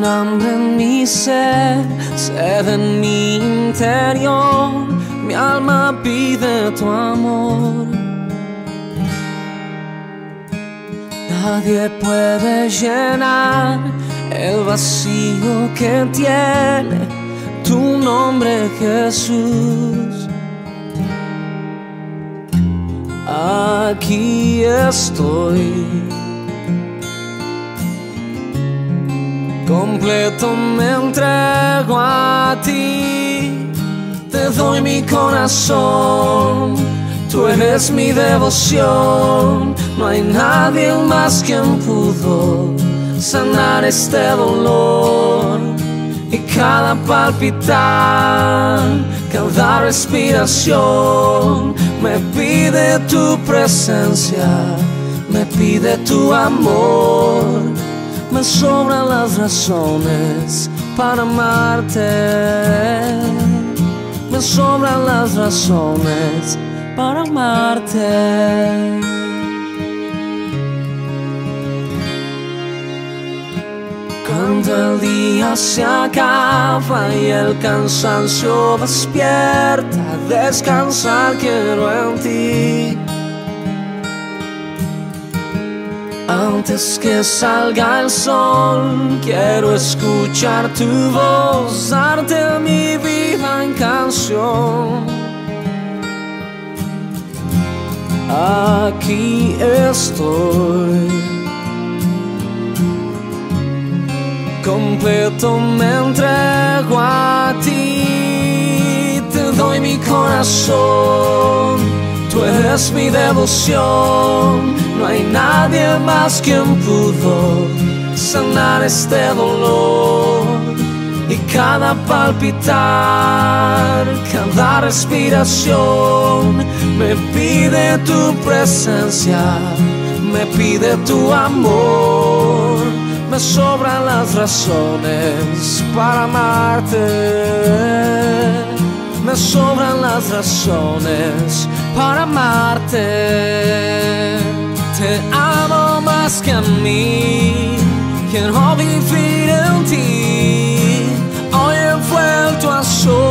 hambre en mi ser, sed en mi interior, mi alma pide tu amor. Nadie puede llenar el vacío que tiene tu nombre, Jesús. Aquí estoy, completo me entrego a ti, te doy mi corazón, tú eres mi devoción. No hay nadie más quien pudo sanar este dolor. Y cada palpitar, cada respiración me pide tu presencia, me pide tu amor. Me sobran las razones para amarte, me sobran las razones para amarte. Cuando el día se acaba y el cansancio despierta, descansar quiero en ti. Antes que salga el sol, quiero escuchar tu voz, darte mi vida en canción. Aquí estoy, completo me entrego a ti, te doy mi corazón, tú eres mi devoción. No hay nadie más quien pudo sanar este dolor. Y cada palpitar, cada respiración me pide tu presencia, me pide tu amor. Me sobran las razones para amarte, me sobran las razones para amarte. Te amo más que a mí, quiero vivir en ti. Hoy he vuelto a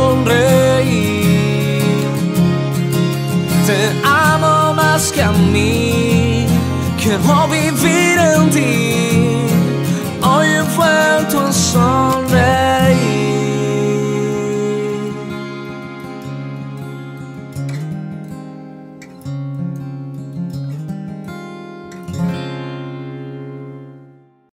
sonreír. Te amo más que a mí, quiero vivir